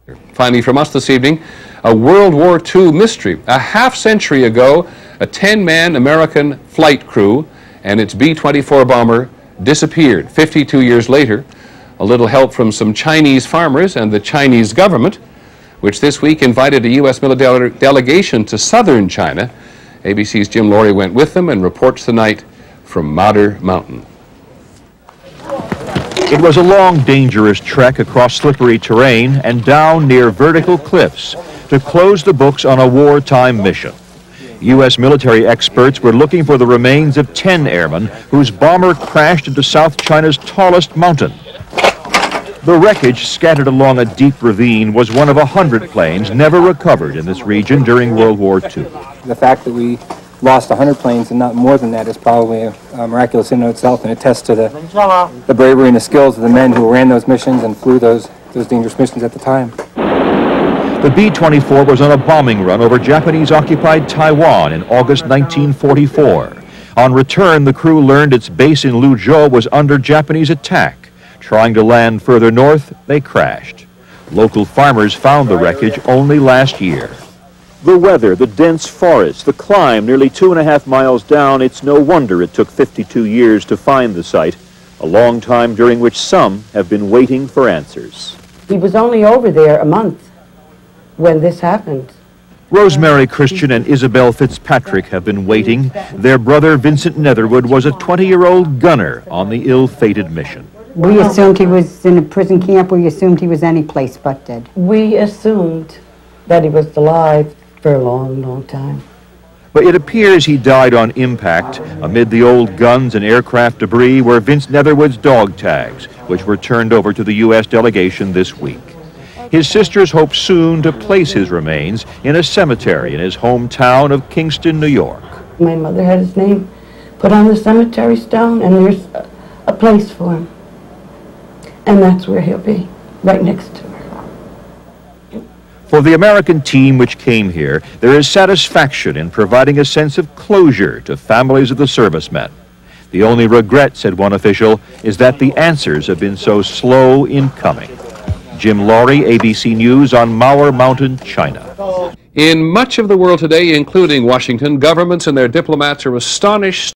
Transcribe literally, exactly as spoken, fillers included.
Finally, from us this evening, a World War Two mystery. A half century ago, a ten-man American flight crew and its B twenty-four bomber disappeared. fifty-two years later, a little help from some Chinese farmers and the Chinese government, which this week invited a U S military delegation to southern China. A B C's Jim Laurie went with them and reports tonight from Madder Mountain. It was a long, dangerous trek across slippery terrain and down near vertical cliffs to close the books on a wartime mission. U S military experts were looking for the remains of ten airmen whose bomber crashed into South China's tallest mountain. The wreckage scattered along a deep ravine was one of a hundred planes never recovered in this region during World War Two. The fact that we lost a hundred planes and not more than that is probably a, a miraculous in and of itself, and attests to the, the bravery and the skills of the men who ran those missions and flew those, those dangerous missions at the time. The B twenty-four was on a bombing run over Japanese-occupied Taiwan in August nineteen forty-four. On return, the crew learned its base in Luzhou was under Japanese attack. Trying to land further north, they crashed. Local farmers found the wreckage only last year. The weather, the dense forest, the climb nearly two and a half miles down, it's no wonder it took fifty-two years to find the site, a long time during which some have been waiting for answers. He was only over there a month when this happened. Rosemary Christian and Isabel Fitzpatrick have been waiting. Their brother Vincent Netherwood was a twenty-year-old gunner on the ill-fated mission. We assumed he was in a prison camp. We assumed he was any place but dead. We assumed that he was alive for a long, long time. But it appears he died on impact amid the old guns and aircraft debris were Vince Netherwood's dog tags, which were turned over to the U S delegation this week. His sisters hope soon to place his remains in a cemetery in his hometown of Kingston, New York. My mother had his name put on the cemetery stone, and there's a, a place for him. And that's where he'll be, right next to her. For the American team which came here, there is satisfaction in providing a sense of closure to families of the servicemen. The only regret, said one official, is that the answers have been so slow in coming. Jim Laurie, A B C News on Madder Mountain, China. In much of the world today, including Washington, governments and their diplomats are astonished